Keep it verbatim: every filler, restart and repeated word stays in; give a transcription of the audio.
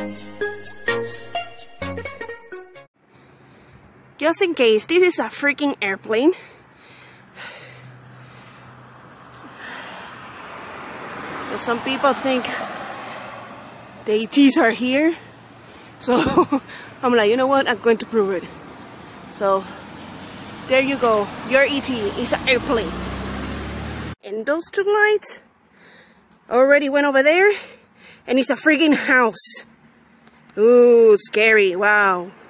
Just in case, this is a freaking airplane. Because some people think the E Ts are here. So I'm like, you know what? I'm going to prove it. So there you go. Your E T is an airplane. And those two lights already went over there. And it's a freaking house. Ooh, scary. Wow.